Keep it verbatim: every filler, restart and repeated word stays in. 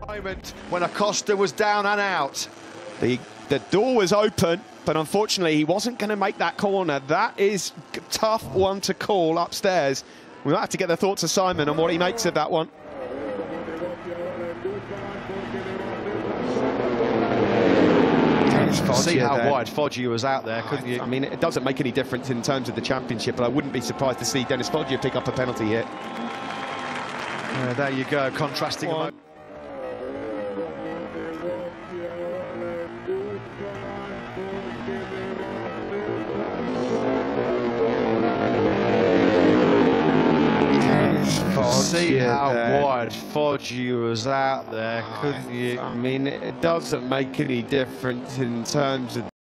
Moment when Acosta was down and out. The, the door was open, but unfortunately he wasn't going to make that corner. That is a tough one to call upstairs. We might have to get the thoughts of Simon on what he makes of that one. See how there. wide Foggia was out there, couldn't you? I mean, it doesn't make any difference in terms of the championship, but I wouldn't be surprised to see Dennis Foggia pick up a penalty here. Uh, there you go, contrasting. One. See how there. wide Foggia was out there, couldn't you? I mean, it doesn't make any difference in terms of